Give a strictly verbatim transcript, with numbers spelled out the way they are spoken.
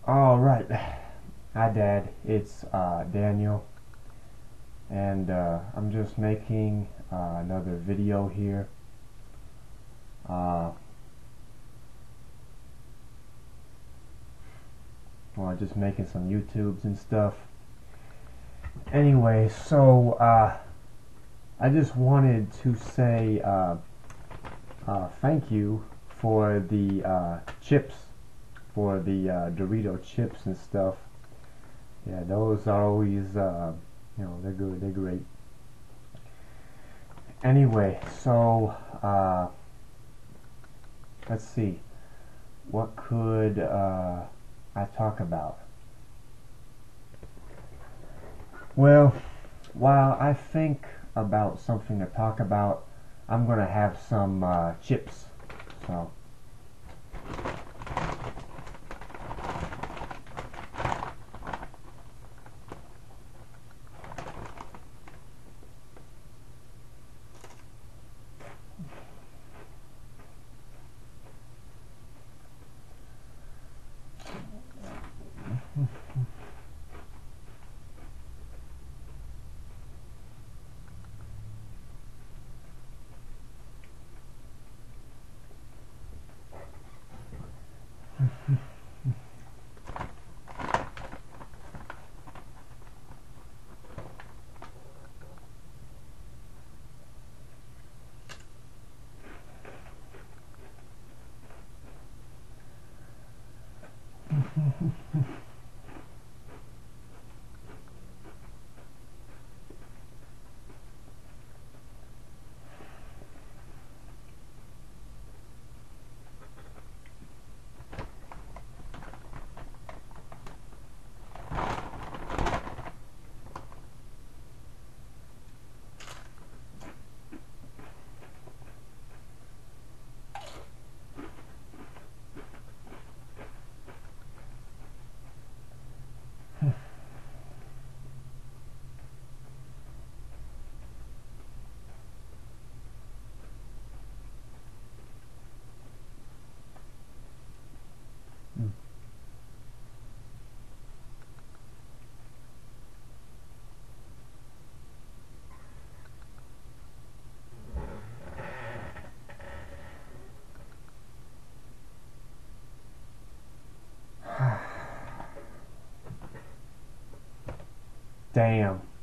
All right. Hi, Dad. It's uh, Daniel, and uh, I'm just making uh, another video here. Uh, well, just making some YouTubes and stuff. Anyway, so uh, I just wanted to say uh, uh, thank you for the uh, chips, for the uh, Dorito chips and stuff. Yeah, those are always, uh, you know, they're good, they're great. Anyway, so uh, let's see, what could uh, I talk about? Well, while I think about something to talk about, I'm gonna have some uh, chips. So. Damn.